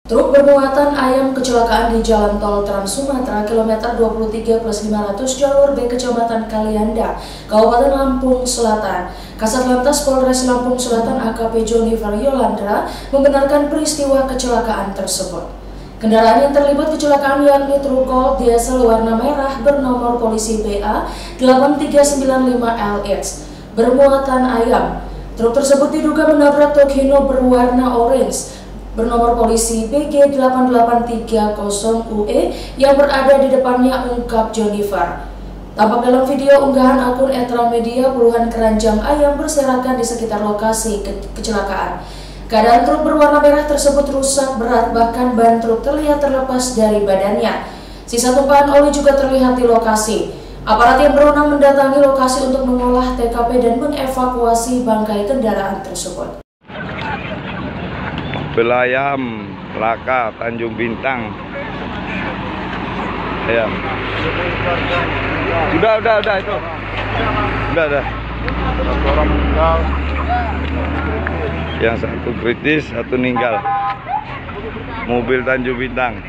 Truk bermuatan ayam kecelakaan di Jalan Tol Trans Sumatera kilometer 23+500 jalur B Kecamatan Kalianda, Kabupaten Lampung Selatan. Kasat Lantas Polres Lampung Selatan AKP Jonifer Yolandra membenarkan peristiwa kecelakaan tersebut. Kendaraan yang terlibat kecelakaan yakni truk Colt diesel warna merah bernomor polisi BA 8395LX bermuatan ayam. Truk tersebut diduga menabrak truk Hino berwarna orange bernomor polisi BG 8830UE yang berada di depannya, ungkap Jonifer. Tampak dalam video unggahan akun @media, puluhan keranjang ayam berserakan di sekitar lokasi kecelakaan. Keadaan truk berwarna merah tersebut rusak berat, bahkan ban truk terlihat terlepas dari badannya. Sisa tumpahan oli juga terlihat di lokasi. Aparat yang berwenang mendatangi lokasi untuk mengolah TKP dan mengevakuasi bangkai kendaraan tersebut. Belayam Laka Tanjung Bintang. Ayam. Udah itu. Udah. Satu orang meninggal. Yang satu kritis, satu meninggal. Mobil Tanjung Bintang.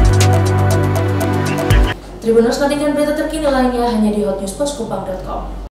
Tribuners, nantikan berita terkini lainnya hanya di hotnewspos.kupang.com.